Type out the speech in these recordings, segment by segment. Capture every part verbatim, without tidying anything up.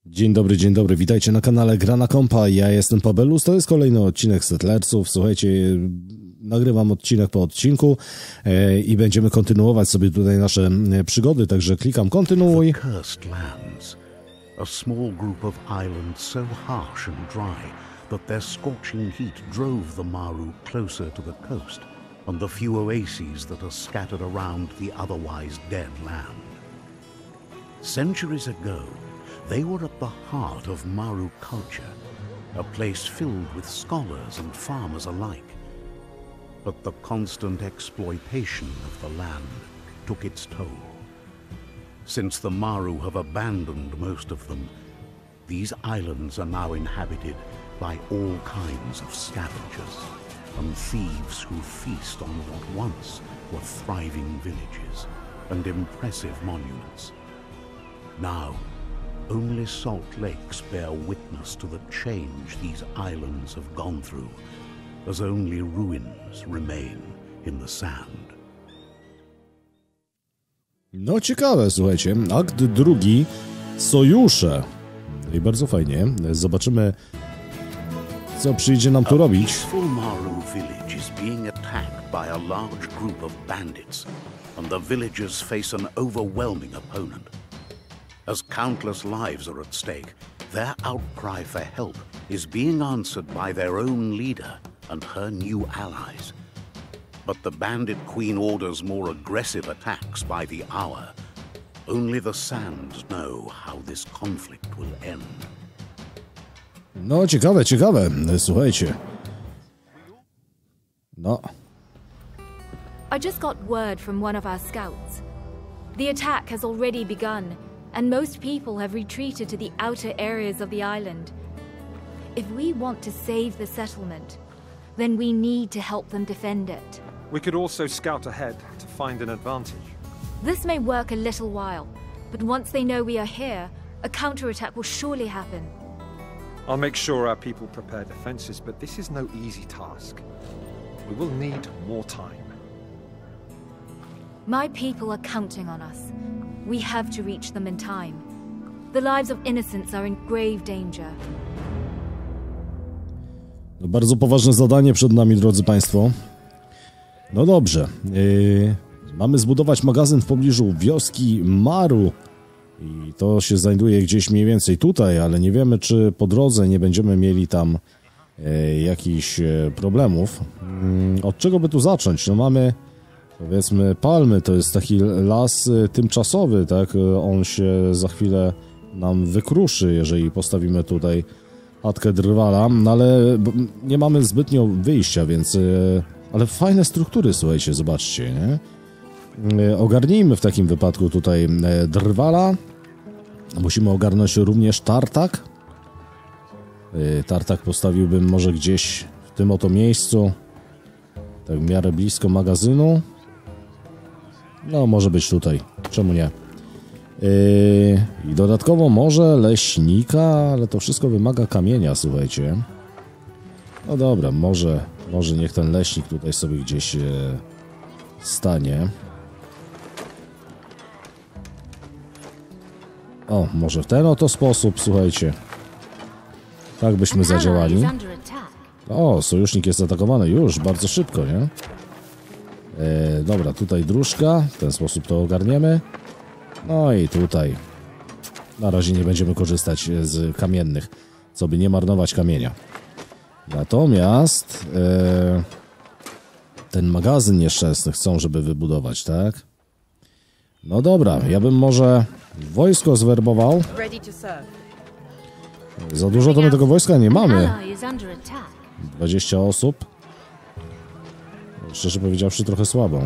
Dzień dobry, dzień dobry, witajcie na kanale Gra na Kompa, ja jestem Pabelus, to jest kolejny odcinek Settlersów, słuchajcie, nagrywam odcinek po odcinku e, i będziemy kontynuować sobie tutaj nasze przygody, także klikam kontynuuj. Cursed lands, a small group of islands so harsh and dry that their scorching heat drove the Maru closer to the coast and the few oases that are scattered around the otherwise dead land. Centuries ago, they were at the heart of Maru culture, a place filled with scholars and farmers alike. But the constant exploitation of the land took its toll. Since the Maru have abandoned most of them, these islands are now inhabited by all kinds of scavengers and thieves who feast on what once were thriving villages and impressive monuments. Now, only salt lakes bear witness to the change these islands have gone through, as only ruins remain in the sand. No ciekawe, słuchajcie, akt drugi, sojusze. I bardzo fajnie, zobaczymy, co przyjdzie nam tu robić. A peaceful Maru village is being attacked by a large group of bandits, and the villagers face an overwhelming opponent. As countless lives are at stake, their outcry for help is being answered by their own leader and her new allies. But the bandit queen orders more aggressive attacks by the hour. Only the sands know how this conflict will end. No ciekawe, ciekawe, słuchajcie. No. I just got word from one of our scouts. The attack has already begun, and most people have retreated to the outer areas of the island. If we want to save the settlement, then we need to help them defend it. We could also scout ahead to find an advantage. This may work a little while, but once they know we are here, a counterattack will surely happen. I'll make sure our people prepare defenses, but this is no easy task. We will need more time. My people are counting on us. We have to reach them in time. The lives of innocents are in grave danger. No, bardzo poważne zadanie przed nami, drodzy Państwo. No dobrze. Yy, mamy zbudować magazyn w pobliżu wioski Maru. I to się znajduje gdzieś mniej więcej tutaj, ale nie wiemy, czy po drodze nie będziemy mieli tam yy, jakichś yy, problemów. Yy, od czego by tu zacząć? No mamy... Powiedzmy palmy, to jest taki las tymczasowy, tak? On się za chwilę nam wykruszy, jeżeli postawimy tutaj chatkę drwala, no ale nie mamy zbytnio wyjścia, więc... Ale fajne struktury, słuchajcie, zobaczcie, nie? Ogarnijmy w takim wypadku tutaj drwala. Musimy ogarnąć również tartak. Tartak postawiłbym może gdzieś w tym oto miejscu, tak w miarę blisko magazynu. No, może być tutaj. Czemu nie? Yy, I dodatkowo może leśnika, ale to wszystko wymaga kamienia, słuchajcie. No dobra, może, może niech ten leśnik tutaj sobie gdzieś e, stanie. O, może w ten oto sposób, słuchajcie. Tak byśmy zadziałali. O, sojusznik jest atakowany już, bardzo szybko, nie? E, dobra, tutaj dróżka, w ten sposób to ogarniemy. No i tutaj na razie nie będziemy korzystać z kamiennych, co by nie marnować kamienia. Natomiast e, ten magazyn nieszczęsny chcą, żeby wybudować, tak? No dobra, ja bym może wojsko zwerbował. Za dużo to my tego wojska nie mamy. dwadzieścia osób. Szczerze powiedziawszy, trochę słabo.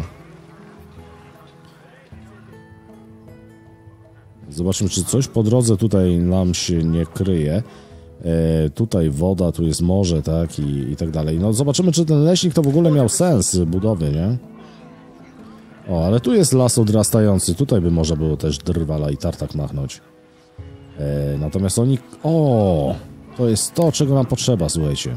Zobaczmy, czy coś po drodze tutaj nam się nie kryje. E, tutaj woda, tu jest morze, tak, i, i tak dalej. No zobaczymy, czy ten leśnik to w ogóle miał sens budowy, nie? O, ale tu jest las odrastający. Tutaj by można było też drwala i tartak machnąć. E, natomiast oni... O! To jest to, czego nam potrzeba, słuchajcie.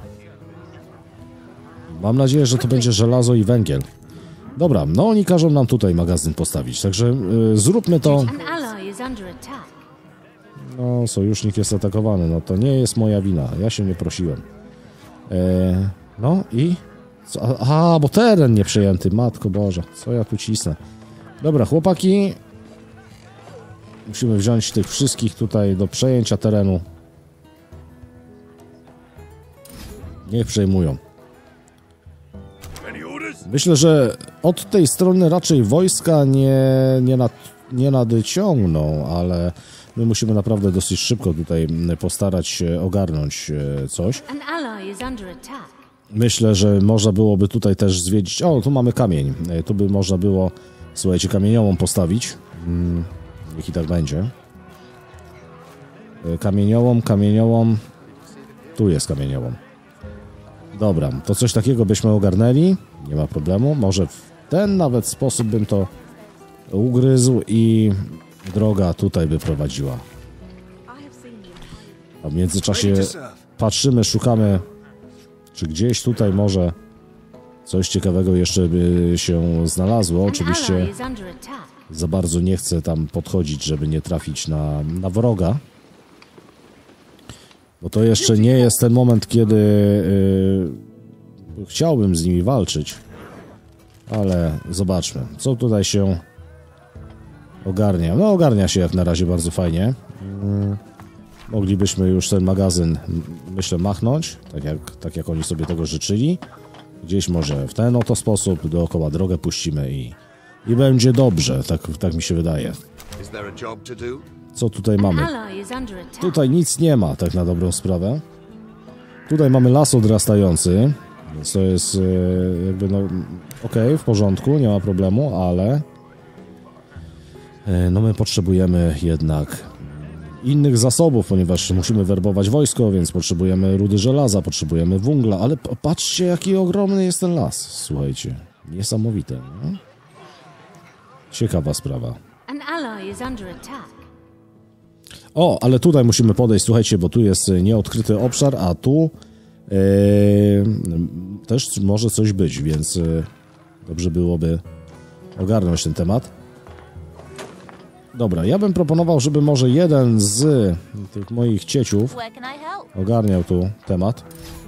Mam nadzieję, że to będzie żelazo i węgiel. Dobra, no oni każą nam tutaj magazyn postawić, także y, zróbmy to No, sojusznik jest atakowany. No to nie jest moja wina. Ja się nie prosiłem. E, no i... Co? Aha, bo teren nie przejęty. Matko Boże, co ja tu cisnę. Dobra, chłopaki. Musimy wziąć tych wszystkich tutaj do przejęcia terenu. Niech przejmują. Myślę, że od tej strony raczej wojska nie, nie, nad, nie nadciągną, ale my musimy naprawdę dosyć szybko tutaj postarać się ogarnąć coś. Myślę, że można byłoby tutaj też zwiedzić... O, tu mamy kamień. Tu by można było, słuchajcie, kamieniową postawić. Hmm, niech i tak będzie. Kamieniową, kamieniową. Tu jest kamieniową. Dobra, to coś takiego byśmy ogarnęli. Nie ma problemu. Może w ten nawet sposób bym to ugryzł i droga tutaj by prowadziła. A w międzyczasie patrzymy, szukamy, czy gdzieś tutaj może coś ciekawego jeszcze by się znalazło. Oczywiście za bardzo nie chcę tam podchodzić, żeby nie trafić na, na wroga. Bo to jeszcze nie jest ten moment, kiedy yy, chciałbym z nimi walczyć. Ale zobaczmy, co tutaj się ogarnia. No ogarnia się jak na razie bardzo fajnie. Yy, moglibyśmy już ten magazyn, myślę, machnąć, tak jak, tak jak oni sobie tego życzyli. Gdzieś może w ten oto sposób dookoła drogę puścimy i, i będzie dobrze, tak, tak mi się wydaje. Co tutaj mamy? Tutaj nic nie ma, tak na dobrą sprawę. Tutaj mamy las odrastający, więc to jest jakby no okej, okay, w porządku, nie ma problemu, ale no my potrzebujemy jednak innych zasobów, ponieważ musimy werbować wojsko, więc potrzebujemy rudy żelaza, potrzebujemy węgla, ale patrzcie, jaki ogromny jest ten las, słuchajcie, niesamowite, nie? Ciekawa sprawa. O, ale tutaj musimy podejść, słuchajcie, bo tu jest nieodkryty obszar, a tu yy, też może coś być, więc yy, dobrze byłoby ogarnąć ten temat. Dobra, ja bym proponował, żeby może jeden z tych moich cieciów ogarniał tu temat.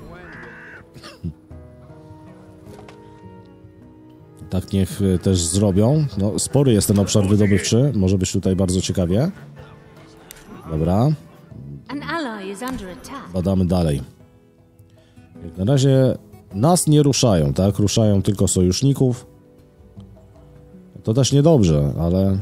Tak niech też zrobią. No, spory jest ten obszar wydobywczy, może być tutaj bardzo ciekawie. Dobra. Badamy dalej. Jak na razie nas nie ruszają, tak? Ruszają tylko sojuszników. To też niedobrze, ale...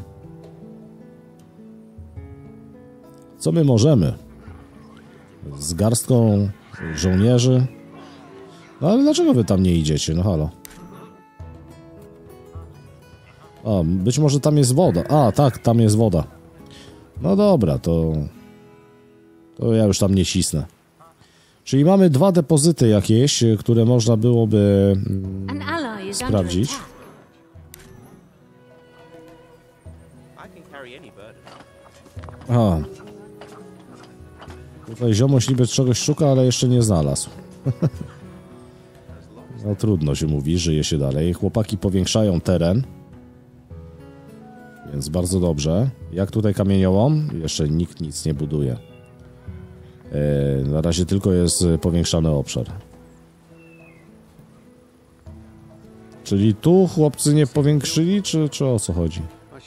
Co my możemy? Z garstką żołnierzy? No ale dlaczego wy tam nie idziecie? No halo. A, być może tam jest woda. A, tak, tam jest woda. No dobra, to... To ja już tam nie cisnę. Czyli mamy dwa depozyty jakieś, które można byłoby mm, sprawdzić. A. Tutaj ziomość niby czegoś szuka, ale jeszcze nie znalazł. No trudno się mówi, żyje się dalej. Chłopaki powiększają teren. Więc bardzo dobrze. Jak tutaj kamieniołom? Jeszcze nikt nic nie buduje. Yy, na razie tylko jest powiększany obszar. Czyli tu chłopcy nie powiększyli, czy, czy o co chodzi?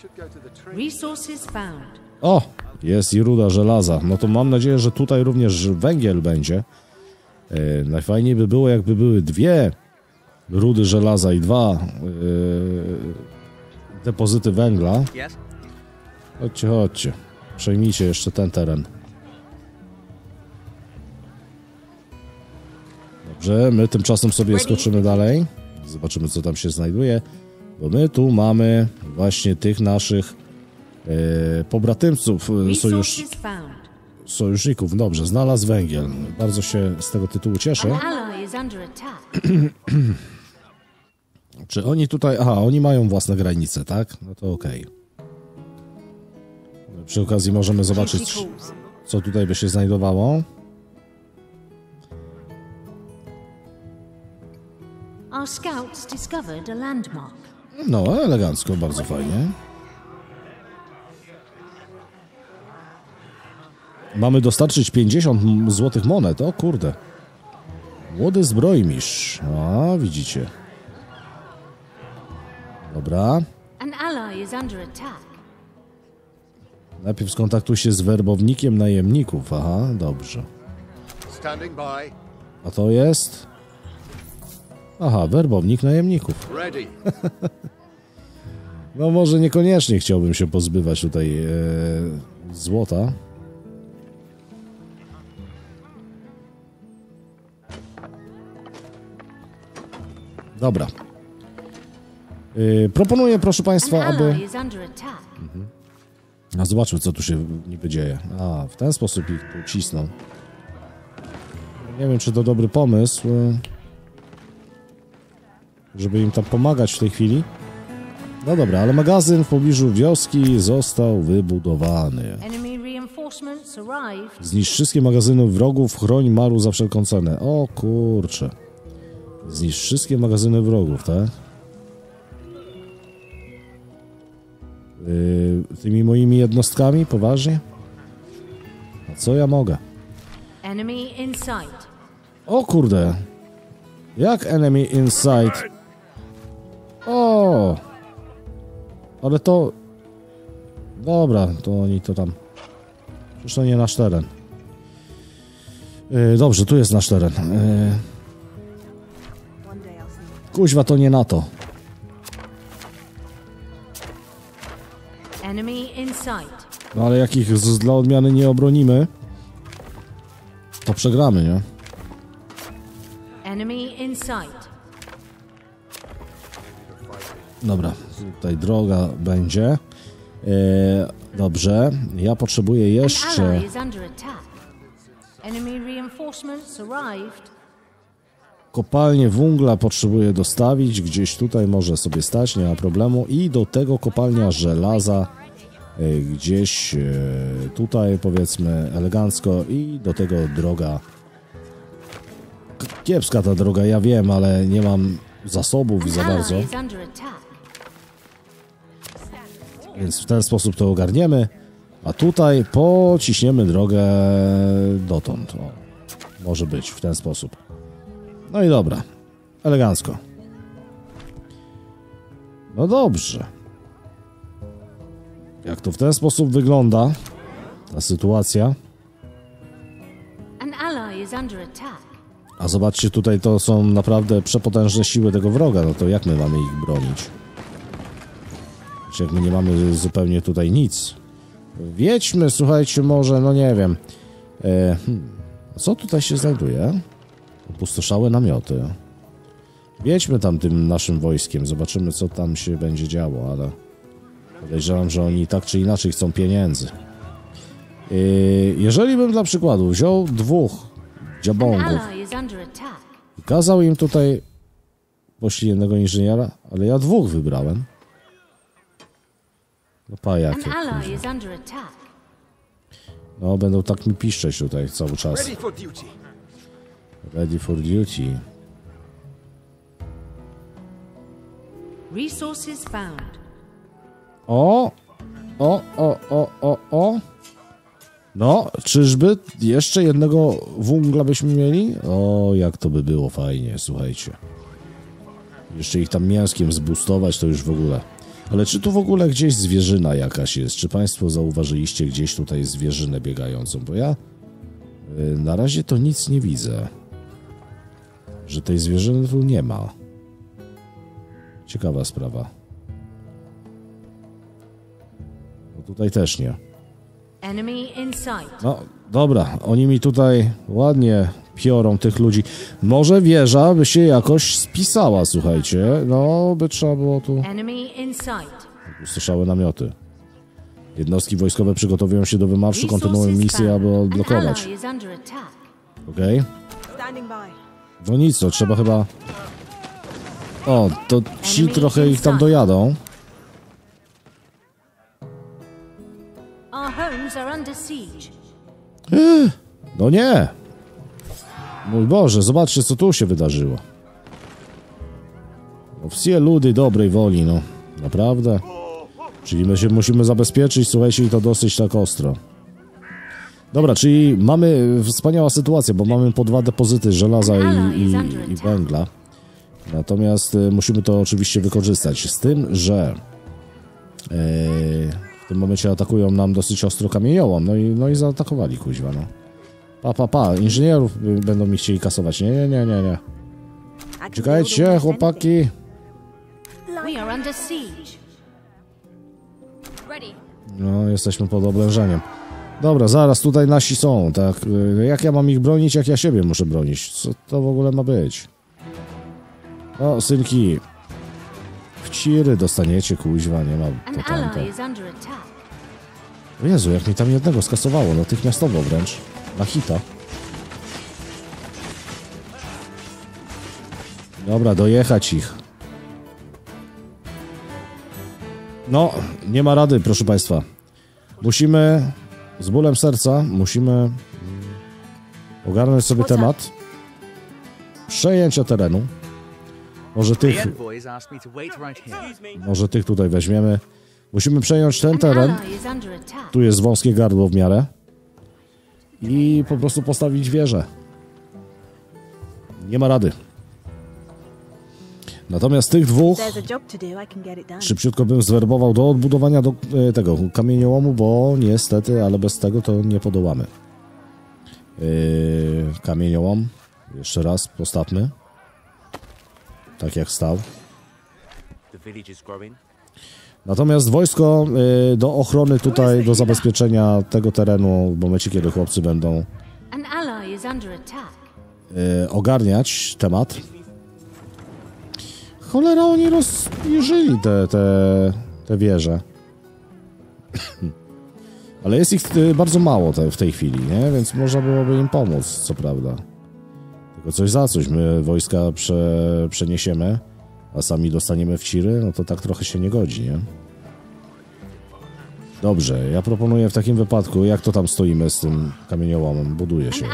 O! Jest i ruda żelaza. No to mam nadzieję, że tutaj również węgiel będzie. Yy, najfajniej by było, jakby były dwie rudy żelaza i dwa yy, depozyty węgla. Chodźcie, chodźcie. Przejmijcie jeszcze ten teren. Dobrze, my tymczasem sobie skoczymy dalej. Zobaczymy, co tam się znajduje. Bo my tu mamy właśnie tych naszych e, pobratymców, sojusz, sojuszników. Dobrze, znalazł węgiel. Bardzo się z tego tytułu cieszę. Czy oni tutaj... Aha, oni mają własne granice, tak? No to okej. Okay. Przy okazji możemy zobaczyć, co tutaj by się znajdowało. No, elegancko, bardzo fajnie. Mamy dostarczyć pięćdziesiąt złotych monet. O kurde. Młody zbrojmistrz. A, widzicie. Dobra. An ally is under attack. Najpierw skontaktuj się z werbownikiem najemników. Aha, dobrze. Standing by. A to jest? Aha, werbownik najemników. Ready. No może niekoniecznie chciałbym się pozbywać tutaj e, złota. Dobra. E, proponuję, proszę Państwa, An aby... ally is under attack. A zobaczmy, co tu się niby dzieje. A, w ten sposób ich tu cisną. Nie wiem, czy to dobry pomysł, żeby im tam pomagać w tej chwili. No dobra, ale magazyn w pobliżu wioski został wybudowany. Enemy reinforcements arrived. Zniszcz wszystkie magazyny wrogów, chroń Maru za wszelką cenę. O kurcze. Zniszcz wszystkie magazyny wrogów, tak? Yy, tymi moimi jednostkami? Poważnie? A co ja mogę? Enemy in sight. O kurde. Jak enemy in sight? O! Ale to... Dobra, to oni to tam... Przecież to nie nasz teren. Yy, dobrze, tu jest nasz teren. Yy... Kuźwa, to nie NATO. Enemy in sight. No ale jak ich z, dla odmiany nie obronimy, to przegramy, nie? Enemy in sight. Dobra, tutaj droga będzie. E, dobrze, ja potrzebuję An jeszcze... ally is under attack. Enemy reinforcements arrived. Kopalnię węgla potrzebuję dostawić, gdzieś tutaj może sobie stać, nie ma problemu. I do tego kopalnia żelaza, e, gdzieś e, tutaj powiedzmy elegancko i do tego droga. K- Kiepska ta droga, ja wiem, ale nie mam zasobów za An bardzo. ally is under attack. Więc w ten sposób to ogarniemy, a tutaj pociśniemy drogę dotąd. O, może być w ten sposób. No i dobra, elegancko. No dobrze. Jak to w ten sposób wygląda, ta sytuacja. An ally is under attack. A zobaczcie, tutaj to są naprawdę przepotężne siły tego wroga, no to jak my mamy ich bronić? Czy jak my nie mamy zupełnie tutaj nic? Wiedźmy, słuchajcie, może, no nie wiem. E, hmm, co tutaj się znajduje? Opustoszałe namioty. Wiedźmy tam tym naszym wojskiem, zobaczymy, co tam się będzie działo, ale podejrzewam, że oni tak czy inaczej chcą pieniędzy. E, jeżeli bym dla przykładu wziął dwóch An dziabągów ally is under attack. i kazał im tutaj pośli jednego inżyniera, ale ja dwóch wybrałem. No pa An jakie, ally kurwa. is under attack. No, będą tak mi piszczeć tutaj cały czas. Ready for duty. Ready for duty. Resources found. O! O, o, o, o, o! No, czyżby jeszcze jednego węgla byśmy mieli? O, jak to by było fajnie, słuchajcie. Jeszcze ich tam mięskiem zbustować, to już w ogóle. Ale czy tu w ogóle gdzieś zwierzyna jakaś jest? Czy Państwo zauważyliście gdzieś tutaj zwierzynę biegającą? Bo ja y, na razie to nic nie widzę. Że tej zwierzyny tu nie ma. Ciekawa sprawa. No tutaj też nie. Enemy in sight. No, dobra, oni mi tutaj ładnie piorą tych ludzi. Może wieża by się jakoś spisała, słuchajcie. No, by trzeba było tu... Enemy in sight. Usłyszałe namioty. Jednostki wojskowe przygotowują się do wymarszu, kontynuują misję, aby odblokować. An ally is under attack. Okej? No nic, to trzeba chyba... O, to ci trochę ich tam dojadą. Our homes are under siege. No nie! Mój Boże, zobaczcie, co tu się wydarzyło. No, wsie ludy dobrej woli, no. Naprawdę. Czyli my się musimy zabezpieczyć, słuchajcie, i to dosyć tak ostro. Dobra, czyli mamy wspaniała sytuacja, bo mamy po dwa depozyty żelaza i, i, i węgla. Natomiast y, musimy to oczywiście wykorzystać. Z tym, że y, w tym momencie atakują nam dosyć ostro kamieniołom. No i, no i zaatakowali, kuźwa, no. Pa, pa, pa. Inżynierów y, będą mi chcieli kasować. Nie, nie, nie, nie, nie. Czekajcie, chłopaki. We are under siege. No, jesteśmy pod oblężeniem. Dobra, zaraz tutaj nasi są, tak. Jak ja mam ich bronić, jak ja siebie muszę bronić? Co to w ogóle ma być? O, synki. Wciry dostaniecie, kuźwa, nie ma to tamto. O Jezu, jak mi tam jednego skasowało, natychmiastowo wręcz. Na hita. Dobra, dojechać ich. No, nie ma rady, proszę państwa. Musimy, z bólem serca, musimy ogarnąć sobie temat przejęcia terenu. Może tych, może tych tutaj weźmiemy. Musimy przejąć ten teren. Tu jest wąskie gardło w miarę. I po prostu postawić wieżę. Nie ma rady. Natomiast tych dwóch szybciutko bym zwerbował do odbudowania do e, tego kamieniołomu, bo niestety, ale bez tego to nie podołamy. Yy, kamieniołom. Jeszcze raz postawmy. Tak jak stał. Natomiast wojsko y, do ochrony tutaj, do zabezpieczenia tego terenu w momencie, kiedy chłopcy będą y, ogarniać temat. Cholera, oni rozjeżyli te, te, te wieże. Ale jest ich y, bardzo mało te, w tej chwili, nie? Więc można byłoby im pomóc, co prawda. Tylko coś za coś. My wojska prze, przeniesiemy, a sami dostaniemy wciry, no to tak trochę się nie godzi, nie? Dobrze, ja proponuję w takim wypadku, jak to tam stoimy z tym kamieniołomem, buduje się.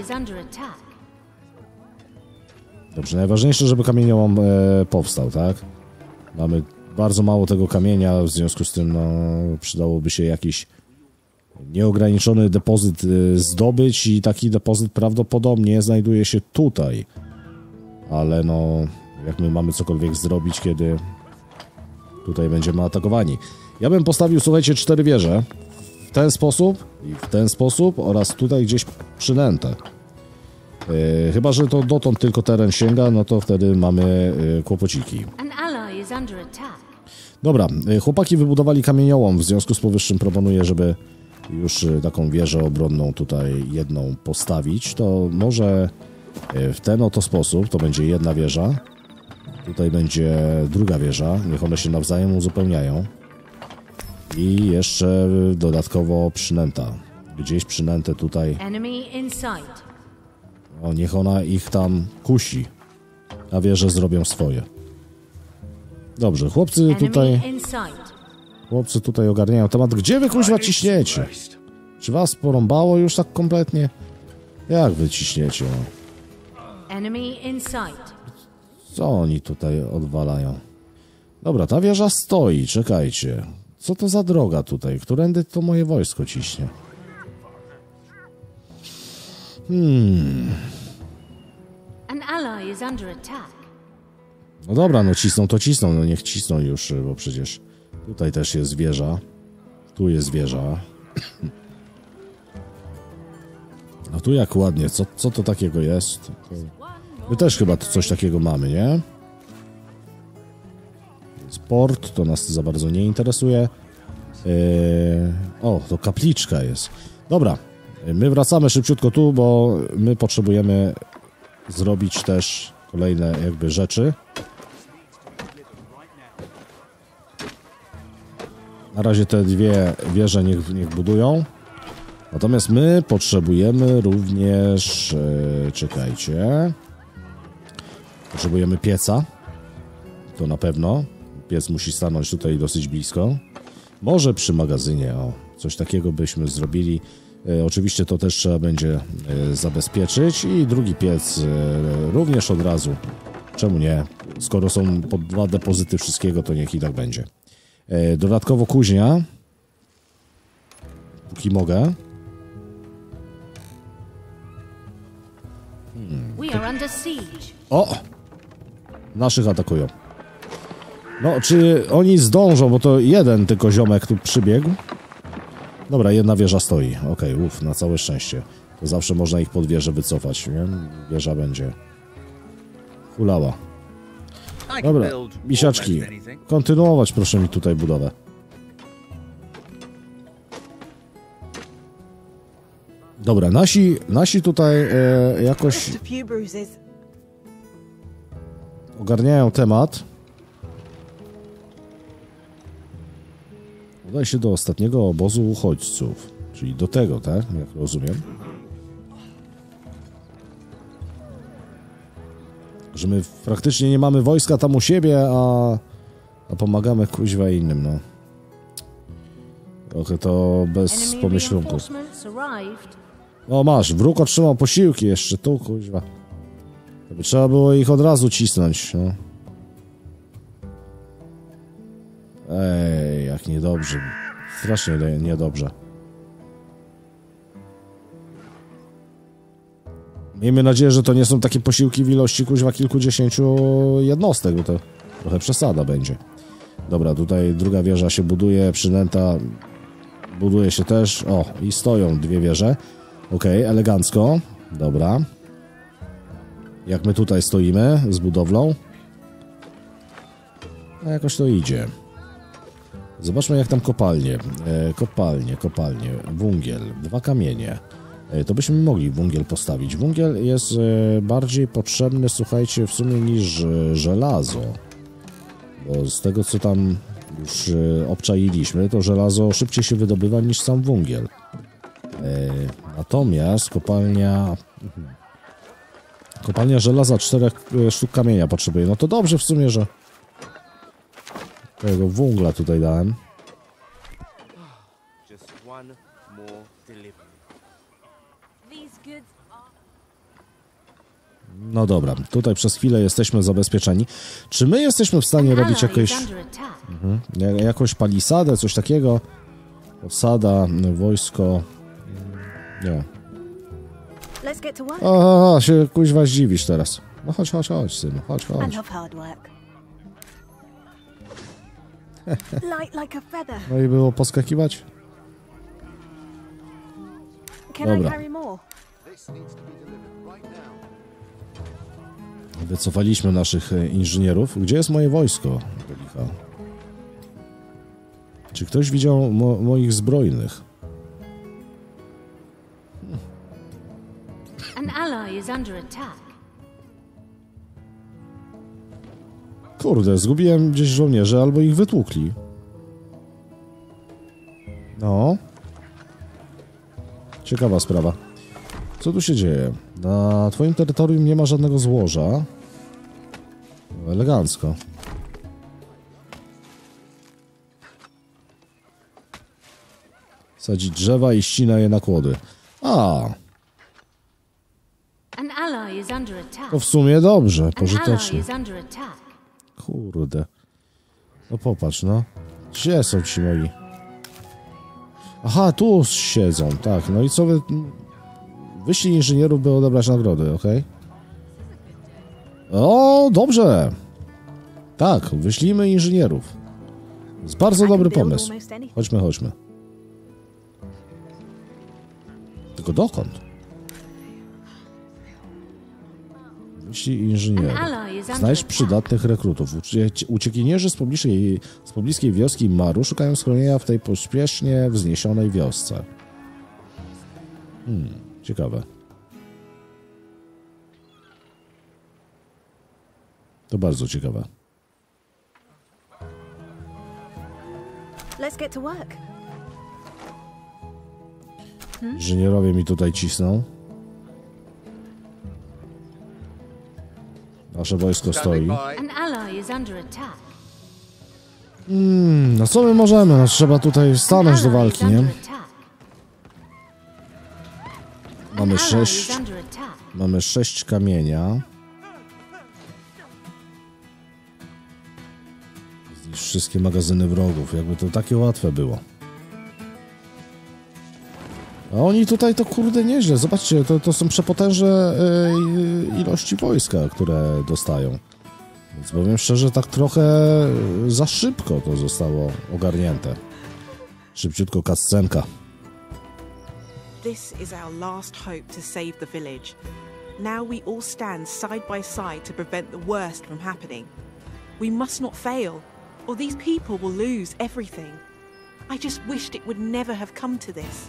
Dobrze, najważniejsze, żeby kamieniołom e, powstał, tak? Mamy bardzo mało tego kamienia, w związku z tym, no, przydałoby się jakiś nieograniczony depozyt e, zdobyć i taki depozyt prawdopodobnie znajduje się tutaj. Ale no, jak my mamy cokolwiek zrobić, kiedy tutaj będziemy atakowani. Ja bym postawił, słuchajcie, cztery wieże. W ten sposób i w ten sposób oraz tutaj gdzieś przynęte. Yy, chyba że to dotąd tylko teren sięga, no to wtedy mamy yy, kłopociki. Dobra, yy, chłopaki wybudowali kamieniołom, w związku z powyższym proponuję, żeby już yy, taką wieżę obronną tutaj jedną postawić. To może yy, w ten oto sposób, to będzie jedna wieża. Tutaj będzie druga wieża, niech one się nawzajem uzupełniają. I jeszcze dodatkowo przynęta. Gdzieś przynętę tutaj. O, niech ona ich tam kusi. A wieże zrobią swoje. Dobrze, chłopcy tutaj... Chłopcy tutaj ogarniają temat. Gdzie wy kuźwa ciśniecie? Czy was porąbało już tak kompletnie? Jak wy ciśniecie? Co oni tutaj odwalają? Dobra, ta wieża stoi, czekajcie. Co to za droga tutaj? Którędy to moje wojsko ciśnie? Hmm. No dobra, no cisną to cisną, no niech cisną już, bo przecież tutaj też jest wieża. Tu jest wieża. No tu jak ładnie, co, co to takiego jest? To... My też chyba coś takiego mamy, nie? Sport to nas za bardzo nie interesuje. Yy... O, to kapliczka jest. Dobra, my wracamy szybciutko tu, bo my potrzebujemy zrobić też kolejne jakby rzeczy. Na razie te dwie wieże niech, niech budują. Natomiast my potrzebujemy również... Yy, czekajcie... Potrzebujemy pieca. To na pewno. Piec musi stanąć tutaj dosyć blisko. Może przy magazynie, o, coś takiego byśmy zrobili. E, oczywiście to też trzeba będzie e, zabezpieczyć. I drugi piec e, również od razu. Czemu nie? Skoro są po dwa depozyty wszystkiego, to niech i tak będzie. E, dodatkowo kuźnia. Póki mogę. We are under siege. O! Naszych atakują. No, czy oni zdążą, bo to jeden tylko ziomek tu przybiegł. Dobra, jedna wieża stoi. Okej, okay, uff, na całe szczęście. To zawsze można ich pod wieżę wycofać, nie? Wieża będzie hulała. Dobra, misiaczki, kontynuować proszę mi tutaj budowę. Dobra, nasi, nasi tutaj e, jakoś ogarniają temat. Udaj się do ostatniego obozu uchodźców, czyli do tego, tak? Jak rozumiem. Że my praktycznie nie mamy wojska tam u siebie, a, a pomagamy kuźwa innym, no. Trochę to bez pomyślunku. O, masz, wróg otrzymał posiłki jeszcze tu, kuźwa. To by trzeba było ich od razu cisnąć, no. Ej, jak niedobrze. Strasznie niedobrze. Miejmy nadzieję, że to nie są takie posiłki w ilości kuźwa kilkudziesięciu jednostek, bo to trochę przesada będzie. Dobra, tutaj druga wieża się buduje, przynęta buduje się też. O, i stoją dwie wieże. Okej, okay, elegancko. Dobra. Jak my tutaj stoimy z budowlą? No jakoś to idzie. Zobaczmy jak tam kopalnie. E, kopalnie, kopalnie. Węgiel, dwa kamienie. E, to byśmy mogli węgiel postawić. Węgiel jest e, bardziej potrzebny, słuchajcie, w sumie niż e, żelazo. Bo z tego co tam już e, obczailiśmy, to żelazo szybciej się wydobywa niż sam węgiel. E, natomiast kopalnia... Kopalnia żelaza czterech e, sztuk kamienia potrzebuje. No to dobrze w sumie, że tego węgla tutaj dałem. No dobra, tutaj przez chwilę jesteśmy zabezpieczeni. Czy my jesteśmy w stanie robić jakieś... Mhm, jakąś palisadę, coś takiego? Osada, wojsko... Nie. O, się kuźwa zdziwisz teraz. No chodź, chodź, chodź, synu, chodź, chodź. No i było poskakiwać? Dobra. Wycofaliśmy naszych inżynierów. Gdzie jest moje wojsko? Czy ktoś widział mo moich zbrojnych? Kurde, zgubiłem gdzieś żołnierzy, albo ich wytłukli. No. Ciekawa sprawa. Co tu się dzieje? Na twoim terytorium nie ma żadnego złoża. Elegancko. Sadzić drzewa i ścina je na kłody. A. To w sumie dobrze, pożytecznie. Kurde. No popatrz, no. Gdzie są ci moi? Aha, tu siedzą, tak. No i co wy... Wyślij inżynierów, by odebrać nagrody, okej? Okay? O, dobrze. Tak, wyślijmy inżynierów. To jest bardzo dobry pomysł. Chodźmy, chodźmy. Tylko dokąd? Wyślij inżynierów. Znajdź przydatnych rekrutów. Uciekinierzy z pobliskiej, z pobliskiej wioski Maru szukają schronienia w tej pośpiesznie wzniesionej wiosce. Hmm, ciekawe. To bardzo ciekawe. Let's get to work. Inżynierowie mi tutaj cisną. Nasze wojsko stoi. Hmm, no co my możemy? No trzeba tutaj stanąć do walki, nie? Mamy sześć... Mamy sześć kamienia. Zniszcz wszystkie magazyny wrogów. Jakby to takie łatwe było. A oni tutaj to kurde nieźle. Zobaczcie, to, to są przepotężne yy, ilości wojska, które dostają. Więc powiem szczerze, tak trochę za szybko to zostało ogarnięte. Szybciutko cutscenka. This is our last hope to save the village. Now we all stand side by side to prevent the worst from happening. We must not fail, or these people will lose everything. I just wished it would never have come to this.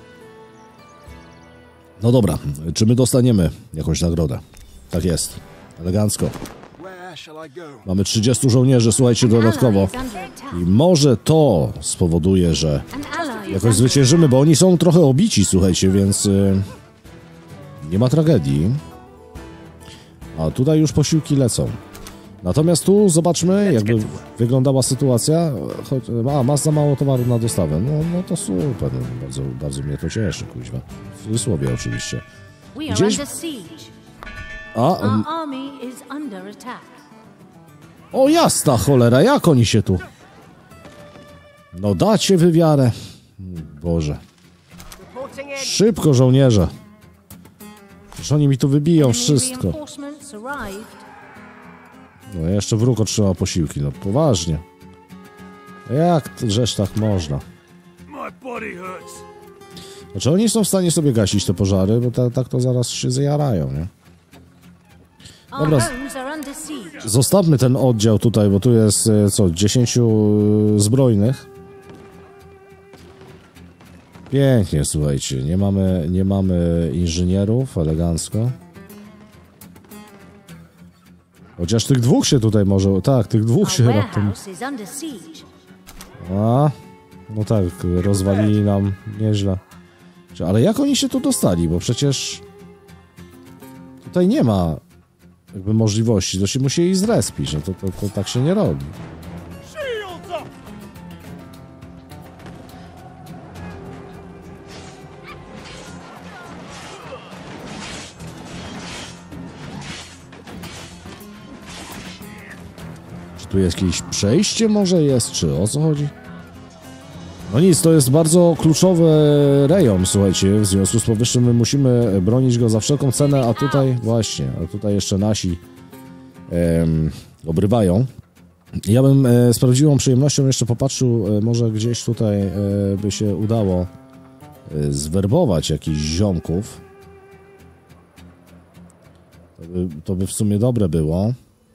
No dobra, czy my dostaniemy jakąś nagrodę? Tak jest, elegancko. Mamy trzydziestu żołnierzy, słuchajcie, dodatkowo. I może to spowoduje, że jakoś zwyciężymy, bo oni są trochę obici, słuchajcie, więc yy, nie ma tragedii. A tutaj już posiłki lecą. Natomiast tu zobaczmy, jakby wyglądała sytuacja. Choć, a, masz za mało towaru na dostawę. No, no to super, bardzo, bardzo mnie to cieszy, kuźwa. W cudzysłowie oczywiście. Gdzieś... A, o jasna cholera, jak oni się tu... No dacie wywiarę. Boże. Szybko, żołnierze. Przecież oni mi tu wybiją wszystko. No jeszcze wróg otrzymał posiłki, no poważnie. Jak żeż tak można? Znaczy oni są w stanie sobie gasić te pożary, bo ta, tak to zaraz się zjarają, nie? Dobra, zostawmy ten oddział tutaj, bo tu jest, co, dziesięciu zbrojnych. Pięknie, słuchajcie, nie mamy, nie mamy inżynierów, elegancko. Chociaż tych dwóch się tutaj może... Tak, tych dwóch się raptem... A, no tak, rozwalili nam nieźle. Ale jak oni się tu dostali? Bo przecież... Tutaj nie ma jakby możliwości, to się musieli zrespić, no to, to, to tak się nie robi. Czy tu jest jakieś przejście może jest, czy o co chodzi? No nic, to jest bardzo kluczowy rejon, słuchajcie, w związku z powyższym my musimy bronić go za wszelką cenę, a tutaj właśnie, a tutaj jeszcze nasi em, obrywają. Ja bym e, z prawdziwą przyjemnością jeszcze popatrzył, e, może gdzieś tutaj e, by się udało e, zwerbować jakichś ziomków. To by, to by w sumie dobre było.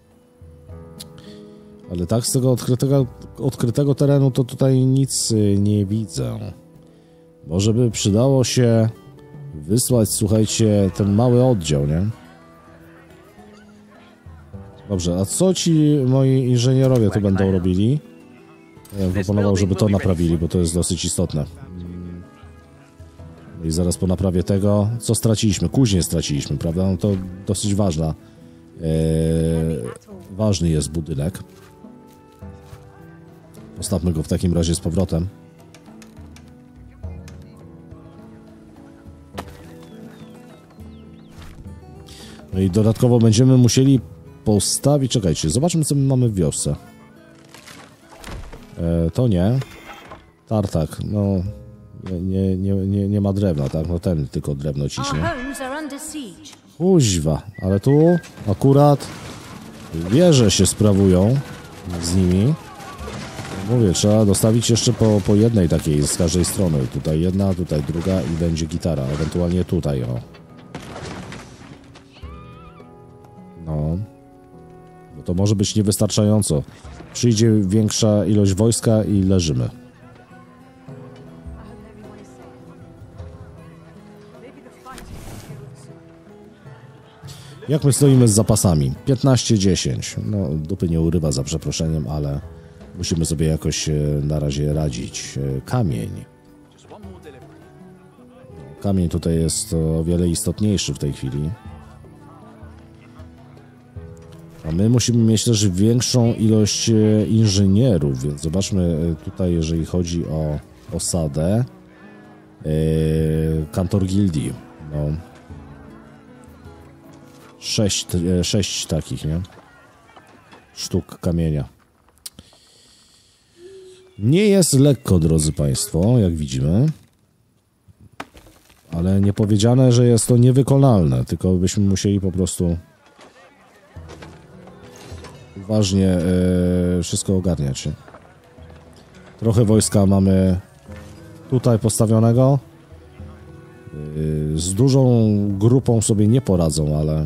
Ale tak z tego odkrytego, odkrytego terenu to tutaj nic nie widzę. Może by przydało się wysłać, słuchajcie, ten mały oddział, nie? Dobrze, a co ci moi inżynierowie tu będą robili? Ja bym proponował, żeby to naprawili, bo to jest dosyć istotne. I zaraz po naprawie tego, co straciliśmy? Kuźnię straciliśmy, prawda? No to dosyć ważna. Eee, ważny jest budynek. Postawmy go w takim razie z powrotem. No i dodatkowo będziemy musieli postawić... Czekajcie, zobaczmy, co my mamy w wiosce. E, to nie. Tartak, no... Nie, nie, nie, nie ma drewna, tak? No ten tylko drewno ciśnie. Kuźwa, ale tu akurat wieże się sprawują z nimi. Mówię, trzeba dostawić jeszcze po, po jednej takiej z każdej strony. Tutaj jedna, tutaj druga i będzie gitara. Ewentualnie tutaj, o. No. Bo to może być niewystarczająco. Przyjdzie większa ilość wojska i leżymy. Jak my stoimy z zapasami? piętnaście dziesięć. No, dupy nie urywa za przeproszeniem, ale musimy sobie jakoś na razie radzić. Kamień. Kamień tutaj jest o wiele istotniejszy w tej chwili. A my musimy mieć też większą ilość inżynierów, więc zobaczmy tutaj, jeżeli chodzi o osadę. Yy, kantor gildii. No. Sześć, sześć takich, nie? Sztuk kamienia. Nie jest lekko, drodzy Państwo, jak widzimy. Ale nie powiedziane, że jest to niewykonalne, tylko byśmy musieli po prostu uważnie e, wszystko ogarniać. Nie? Trochę wojska mamy tutaj postawionego. E, z dużą grupą sobie nie poradzą, ale...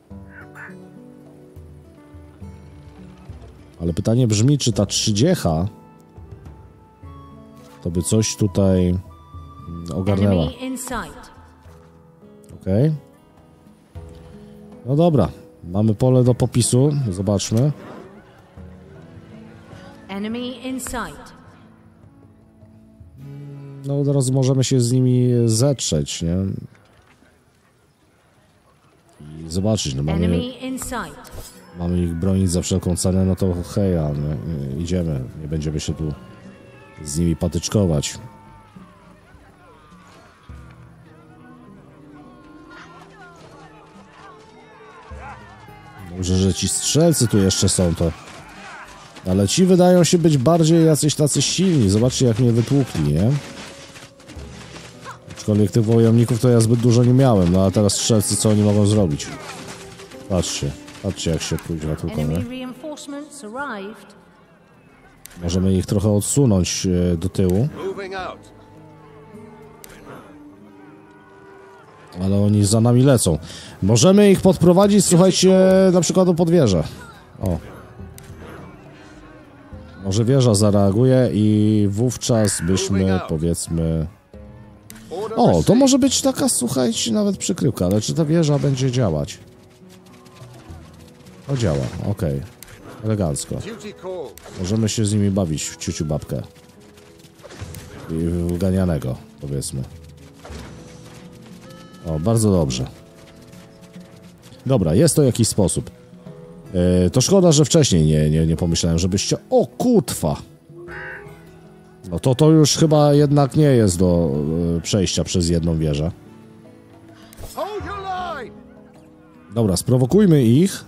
Ale pytanie brzmi, czy ta trzydziecha to by coś tutaj ogarnęła. Okej. Okay. No dobra. Mamy pole do popisu. Zobaczmy. Enemy in sight. No od razu możemy się z nimi zetrzeć, nie? I zobaczyć, no mamy... Enemy in sight. Mamy ich bronić za wszelką cenę, no to heja, no, idziemy. Nie będziemy się tu z nimi patyczkować. Dobrze, że ci strzelcy tu jeszcze są, to... Ale ci wydają się być bardziej jacyś tacy silni. Zobaczcie, jak mnie wytłukli, nie? Aczkolwiek tych wojowników to ja zbyt dużo nie miałem, no a teraz strzelcy co oni mogą zrobić? Patrzcie, patrzcie jak się kuźwa tłuką, nie? Możemy ich trochę odsunąć e, do tyłu. Ale oni za nami lecą. Możemy ich podprowadzić, słuchajcie, na przykład do podwieża. O. Może wieża zareaguje i wówczas byśmy, powiedzmy... O, to może być taka, słuchajcie, nawet przykrywka, ale czy ta wieża będzie działać? O, działa, okej. Okay. Elegancko. Możemy się z nimi bawić w ciuciu babkę. I w ganianego, powiedzmy. O, bardzo dobrze. Dobra, jest to jakiś sposób. Yy, to szkoda, że wcześniej nie, nie, nie pomyślałem, żebyście... O, kutwa! No to to już chyba jednak nie jest do yy, przejścia przez jedną wieżę. Dobra, sprowokujmy ich.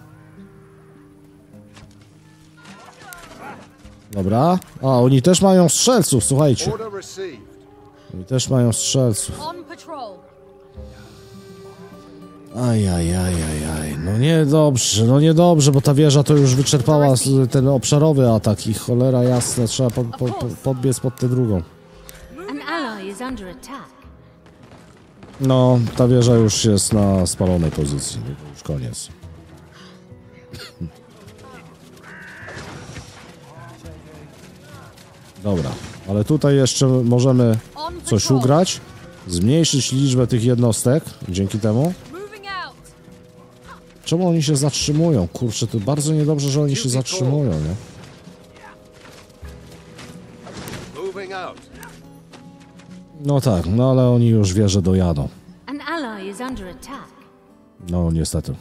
Dobra. A, oni też mają strzelców, słuchajcie. Oni też mają strzelców. Ajajajajaj, no niedobrze, no niedobrze, bo ta wieża to już wyczerpała ten obszarowy atak i cholera jasna, trzeba po, po, po, podbiec pod tę drugą. No, ta wieża już jest na spalonej pozycji, już koniec. Dobra, ale tutaj jeszcze możemy coś ugrać, zmniejszyć liczbę tych jednostek dzięki temu. Czemu oni się zatrzymują? Kurczę, to bardzo niedobrze, że oni się zatrzymują, nie? No tak, no ale oni już wieżę dojadą. No niestety.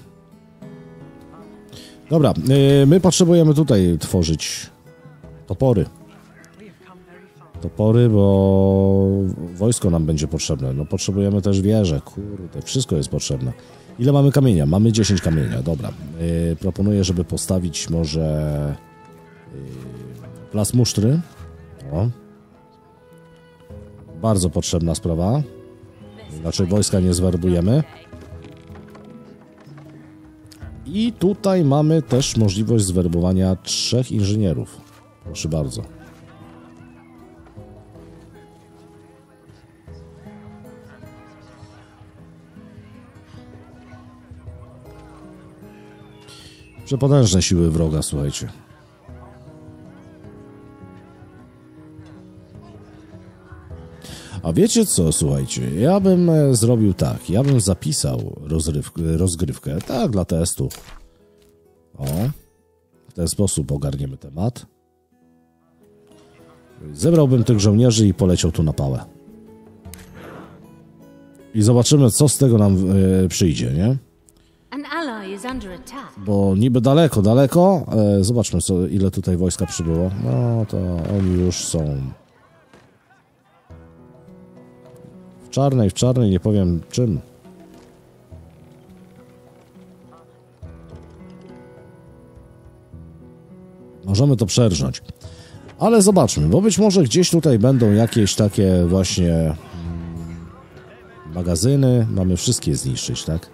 Dobra, yy, my potrzebujemy tutaj tworzyć topory. Topory, bo wojsko nam będzie potrzebne. No potrzebujemy też wieże, kurde, wszystko jest potrzebne. Ile mamy kamienia? Mamy dziesięć kamienia, dobra. Yy, proponuję, żeby postawić może yy, las musztry. O. Bardzo potrzebna sprawa. Inaczej wojska nie zwerbujemy. I tutaj mamy też możliwość zwerbowania trzech inżynierów. Proszę bardzo. Przepotężne siły wroga, słuchajcie. A wiecie co, słuchajcie, ja bym zrobił tak, ja bym zapisał rozrywkę, rozgrywkę, tak, dla testu. O, w ten sposób ogarniemy temat. Zebrałbym tych żołnierzy i poleciał tu na pałę. I zobaczymy, co z tego nam e, przyjdzie, nie? Bo niby daleko, daleko, e, zobaczmy, co, ile tutaj wojska przybyło. No, to oni już są... W czarnej, w czarnej, nie powiem czym. Możemy to przerżnąć. Ale zobaczmy, bo być może gdzieś tutaj będą jakieś takie właśnie magazyny. Mamy wszystkie zniszczyć, tak?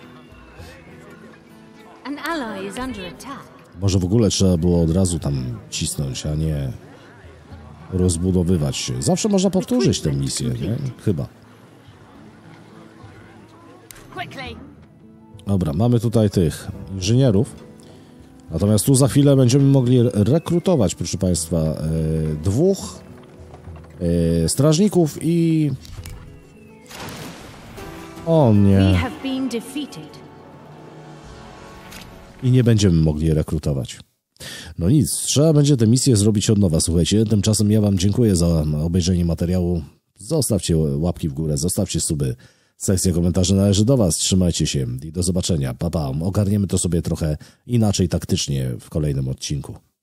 An ally is under attack. Może w ogóle trzeba było od razu tam cisnąć, a nie rozbudowywać się. Zawsze można powtórzyć tę misję, nie? Chyba. Dobra, mamy tutaj tych inżynierów. Natomiast tu za chwilę będziemy mogli rekrutować, proszę Państwa, e, dwóch e, strażników i... O nie. I nie będziemy mogli rekrutować. No nic, trzeba będzie tę misję zrobić od nowa, słuchajcie. Tymczasem ja Wam dziękuję za obejrzenie materiału. Zostawcie łapki w górę, zostawcie suby. Sekcja komentarzy należy do Was. Trzymajcie się i do zobaczenia. Pa, pa. Ogarniemy to sobie trochę inaczej taktycznie w kolejnym odcinku.